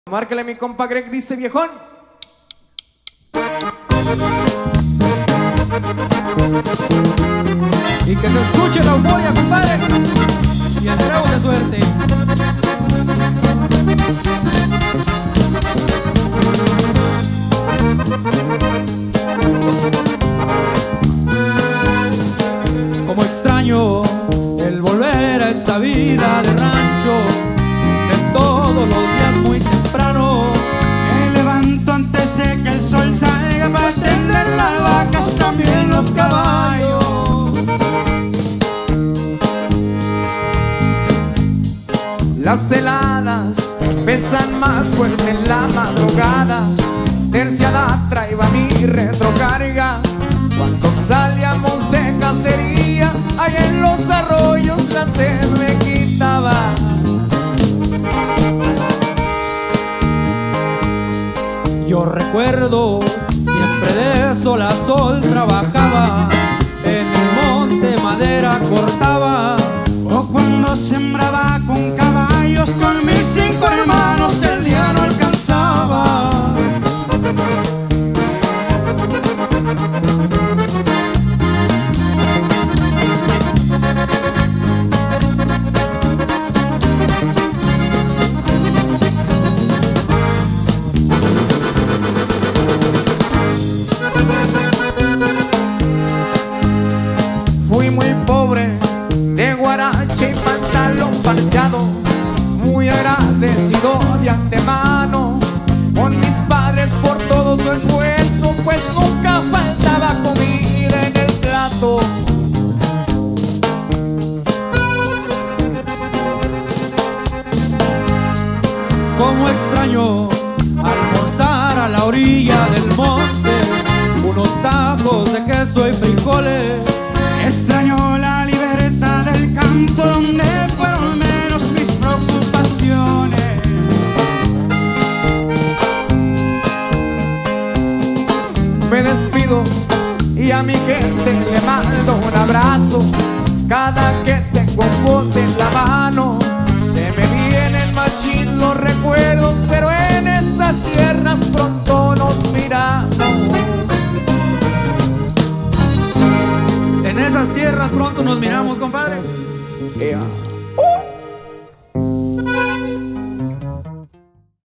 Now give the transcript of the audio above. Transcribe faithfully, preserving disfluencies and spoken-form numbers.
Márcale mi compa Greg, dice viejón. Y que se escuche la euforia, compadre, y el trago de suerte. Como extraño el volver a esta vida de rancho, de todos los días muy temprano. Me levanto antes de que el sol salga para atender las vacas, también los caballos. Las heladas pesan más fuerte en la madrugada. Terciada traía mi retrocarga. Cuando salíamos de cacería, allá en los arroyos la sed me quitaba. Yo recuerdo siempre de sol a sol trabajaba, en el monte madera cortaba, O cuando sembraba con caballos con mis cinco hermanos, el día no alcanzaba. Fui muy pobre, de guarache y pantalón parcheado, muy agradecido de antemano con mis padres por todo su esfuerzo, pues nunca faltaba comida en el plato. como extraño almorzar a la orilla del monte, unos tacos de queso y frijoles. Extraño la libertad del campo, donde fueron menos mis preocupaciones. Me despido y a mi gente le mando un abrazo. Cada que tengo un bote en la mano, se me vienen machín los recuerdos, pero en esas tierras pronto nos miramos. En esas tierras pronto nos miramos, compadre. Yeah.